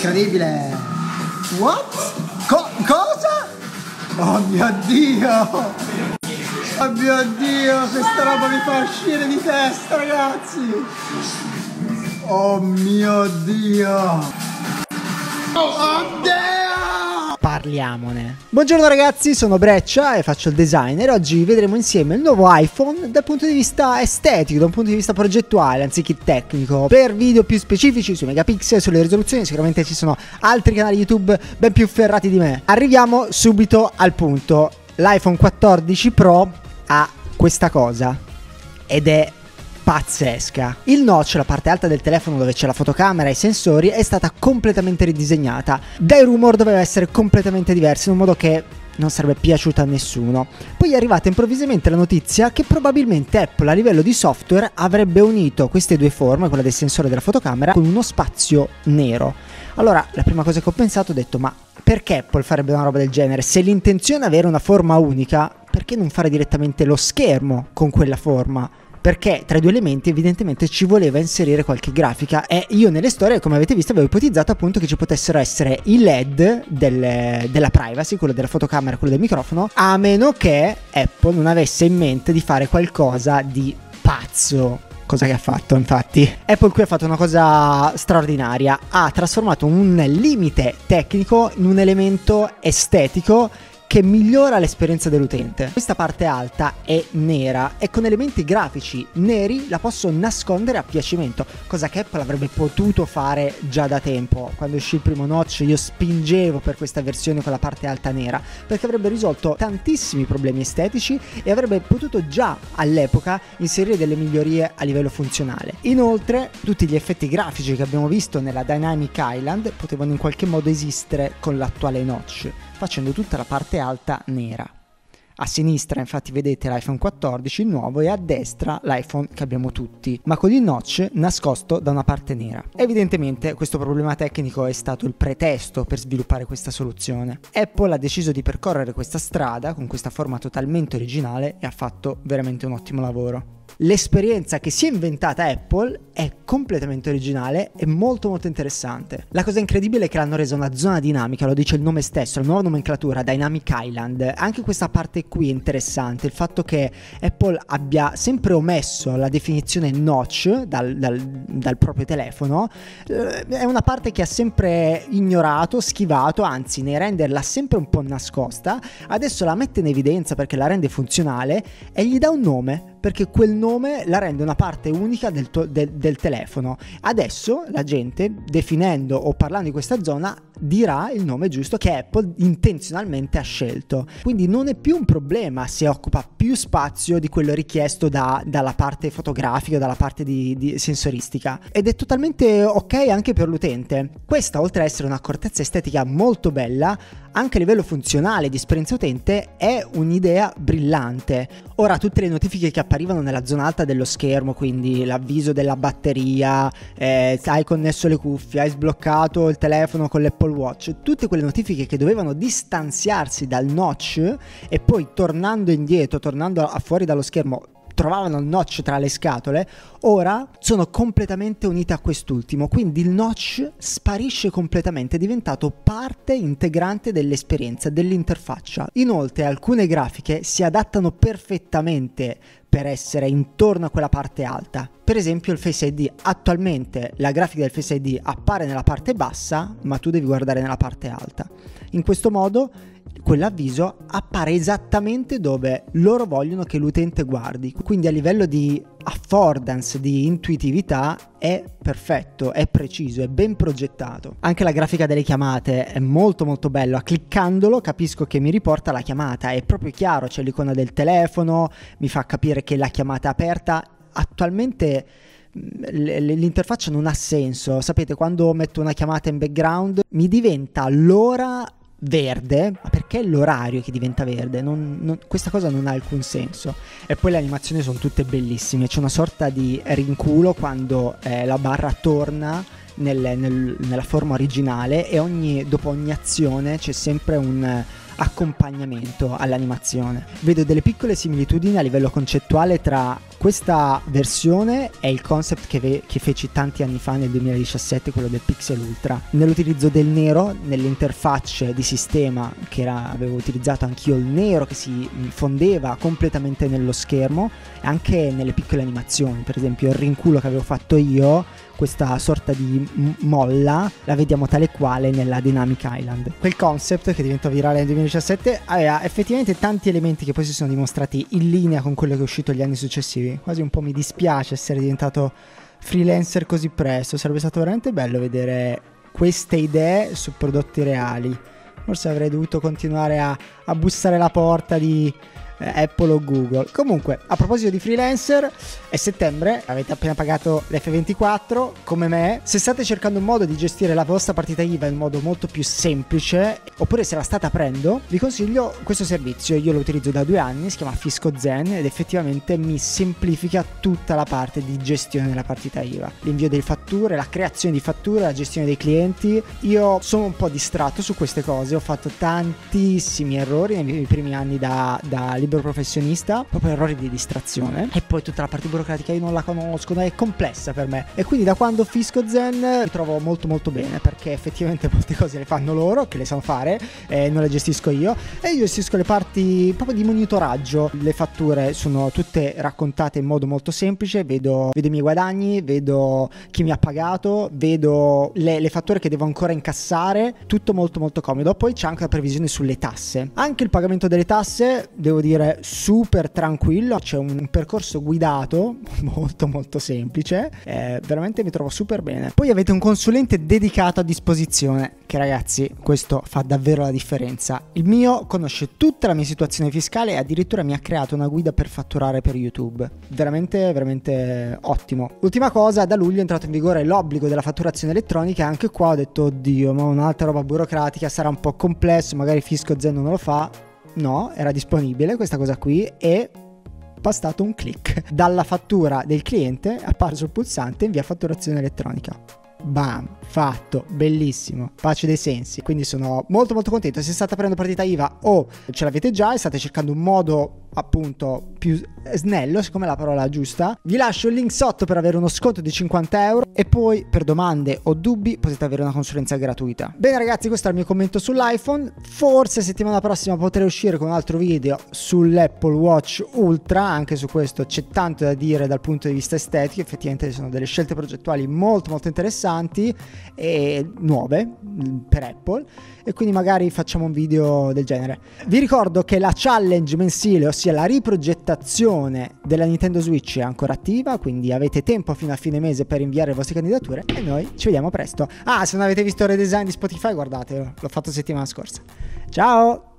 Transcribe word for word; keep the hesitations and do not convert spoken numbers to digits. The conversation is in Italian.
incredibile. What? Co cosa? Oh mio Dio! Oh mio Dio, questa roba mi fa uscire di testa, ragazzi! Oh mio Dio! Oh Dio! Parliamone. Buongiorno ragazzi, sono Breccia e faccio il designer. Oggi vedremo insieme il nuovo iPhone dal punto di vista estetico, da un punto di vista progettuale, anziché tecnico. Per video più specifici sui megapixel, sulle risoluzioni, sicuramente ci sono altri canali YouTube ben più ferrati di me. Arriviamo subito al punto. L'iPhone quattordici Pro ha questa cosa ed è pazzesca. Il notch, la parte alta del telefono dove c'è la fotocamera e i sensori, è stata completamente ridisegnata. Dai rumor doveva essere completamente diversa, in un modo che non sarebbe piaciuta a nessuno. Poi è arrivata improvvisamente la notizia che probabilmente Apple a livello di software avrebbe unito queste due forme, quella del sensore e della fotocamera, con uno spazio nero. Allora, la prima cosa che ho pensato, ho detto, ma perché Apple farebbe una roba del genere? Se l'intenzione è avere una forma unica, perché non fare direttamente lo schermo con quella forma? Perché tra i due elementi evidentemente ci voleva inserire qualche grafica, e io nelle storie, come avete visto, avevo ipotizzato appunto che ci potessero essere i L E D del, della privacy, quello della fotocamera, quello del microfono, a meno che Apple non avesse in mente di fare qualcosa di pazzo. Cosa che ha fatto, infatti. Apple qui ha fatto una cosa straordinaria, ha trasformato un limite tecnico in un elemento estetico che migliora l'esperienza dell'utente. Questa parte alta è nera e con elementi grafici neri la posso nascondere a piacimento, cosa che Apple avrebbe potuto fare già da tempo. Quando uscì il primo notch io spingevo per questa versione con la parte alta nera, perché avrebbe risolto tantissimi problemi estetici e avrebbe potuto già all'epoca inserire delle migliorie a livello funzionale. Inoltre tutti gli effetti grafici che abbiamo visto nella Dynamic Island potevano in qualche modo esistere con l'attuale notch, facendo tutta la parte alta nera. A sinistra infatti vedete l'iPhone quattordici, il nuovo, e a destra l'iPhone che abbiamo tutti, ma con il notch nascosto da una parte nera. Evidentemente questo problema tecnico è stato il pretesto per sviluppare questa soluzione. Apple ha deciso di percorrere questa strada con questa forma totalmente originale e ha fatto veramente un ottimo lavoro. L'esperienza che si è inventata Apple è completamente originale e molto molto interessante. La cosa incredibile è che l'hanno resa una zona dinamica, lo dice il nome stesso, la nuova nomenclatura Dynamic Island. Anche questa parte qui è interessante, il fatto che Apple abbia sempre omesso la definizione notch dal, dal, dal proprio telefono, eh, è una parte che ha sempre ignorato, schivato, anzi nei render l'ha sempre un po' nascosta. Adesso la mette in evidenza perché la rende funzionale e gli dà un nome, perché quel nome la rende una parte unica del, del, del telefono. Adesso la gente, definendo o parlando di questa zona, dirà il nome giusto che Apple intenzionalmente ha scelto. Quindi non è più un problema se occupa più spazio di quello richiesto da, dalla parte fotografica, dalla parte di, di sensoristica. Ed è totalmente ok anche per l'utente. Questa, oltre a essere un'accortezza estetica molto bella, anche a livello funzionale di esperienza utente è un'idea brillante. Ora tutte le notifiche che apparivano nella zona alta dello schermo, quindi l'avviso della batteria, eh, hai connesso le cuffie, hai sbloccato il telefono con l'Apple Watch, tutte quelle notifiche che dovevano distanziarsi dal notch e poi tornando indietro, tornando a fuori dallo schermo, trovavano il notch tra le scatole, ora sono completamente unite a quest'ultimo, quindi il notch sparisce completamente, è diventato parte integrante dell'esperienza, dell'interfaccia. Inoltre alcune grafiche si adattano perfettamente per essere intorno a quella parte alta. Per esempio il Face I D, attualmente la grafica del Face I D appare nella parte bassa, ma tu devi guardare nella parte alta. In questo modo quell'avviso appare esattamente dove loro vogliono che l'utente guardi, quindi a livello di affordance, di intuitività è perfetto, è preciso, è ben progettato. Anche la grafica delle chiamate è molto molto bella, cliccandolo capisco che mi riporta la chiamata, è proprio chiaro, c'è l'icona del telefono, mi fa capire che la chiamata è aperta. Attualmente l'interfaccia non ha senso, sapete, quando metto una chiamata in background mi diventa l'ora verde, ma perché è l'orario che diventa verde? Non, non, questa cosa non ha alcun senso. E poi le animazioni sono tutte bellissime, c'è una sorta di rinculo quando eh, la barra torna nel, nel, nella forma originale e ogni, dopo ogni azione c'è sempre un accompagnamento all'animazione. Vedo delle piccole similitudini a livello concettuale tra questa versione è il concept che, ve- che feci tanti anni fa nel duemiladiciassette, quello del Pixel Ultra, nell'utilizzo del nero nelle interfacce di sistema, che era, avevo utilizzato anch'io il nero che si fondeva completamente nello schermo, e anche nelle piccole animazioni. Per esempio il rinculo che avevo fatto io, questa sorta di m- molla, la vediamo tale quale nella Dynamic Island. Quel concept che diventò virale nel duemiladiciassette aveva effettivamente tanti elementi che poi si sono dimostrati in linea con quello che è uscito gli anni successivi. Quasi un po' mi dispiace essere diventato freelancer così presto, sarebbe stato veramente bello vedere queste idee su prodotti reali. Forse avrei dovuto continuare a, a bussare la porta di Apple o Google. Comunque, a proposito di freelancer, è settembre, avete appena pagato l'F ventiquattro come me. Se state cercando un modo di gestire la vostra partita I V A in modo molto più semplice, oppure se la state aprendo, vi consiglio questo servizio. Io lo utilizzo da due anni, si chiama FiscoZen, ed effettivamente mi semplifica tutta la parte di gestione della partita I V A, l'invio delle fatture, la creazione di fatture, la gestione dei clienti. Io sono un po' distratto su queste cose, ho fatto tantissimi errori nei miei primi anni da, da libero professionista, proprio errori di distrazione, e poi tutta la parte burocratica io non la conosco, è complessa per me, e quindi da quando FiscoZen mi trovo molto molto bene, perché effettivamente molte cose le fanno loro, che le sanno fare, e non le gestisco io, e io gestisco le parti proprio di monitoraggio. Le fatture sono tutte raccontate in modo molto semplice, vedo, vedo i miei guadagni, vedo chi mi ha pagato, vedo le, le fatture che devo ancora incassare, tutto molto molto comodo. Poi c'è anche la previsione sulle tasse, anche il pagamento delle tasse devo dire super tranquillo, c'è un, un percorso guidato molto molto semplice, eh, veramente mi trovo super bene. Poi avete un consulente dedicato a disposizione, che ragazzi, questo fa davvero la differenza. Il mio conosce tutta la mia situazione fiscale e addirittura mi ha creato una guida per fatturare per YouTube, veramente veramente ottimo. Ultima cosa, da luglio è entrato in vigore l'obbligo della fatturazione elettronica, anche qua ho detto oddio, ma un'altra roba burocratica, sarà un po' complesso, magari FiscoZen non lo fa. No, era disponibile questa cosa qui e bastato un click. Dalla fattura del cliente è apparso il pulsante invia fatturazione elettronica. Bam, fatto, bellissimo, pace dei sensi. Quindi sono molto molto contento. Se state aprendo partita I V A o ce l'avete già e state cercando un modo appunto più snello, siccome è la parola giusta, vi lascio il link sotto per avere uno sconto di cinquanta euro, e poi per domande o dubbi potete avere una consulenza gratuita. Bene ragazzi, questo è il mio commento sull'iPhone. Forse settimana prossima potrei uscire con un altro video sull'Apple Watch Ultra, anche su questo c'è tanto da dire dal punto di vista estetico. Effettivamente sono delle scelte progettuali molto molto interessanti e nuove per Apple, e quindi magari facciamo un video del genere. Vi ricordo che la challenge mensile, ossia la riprogettazione della Nintendo Switch, è ancora attiva, quindi avete tempo fino a fine mese per inviare le vostre candidature e noi ci vediamo presto. Ah, se non avete visto il redesign di Spotify, guardatelo, l'ho fatto settimana scorsa. Ciao!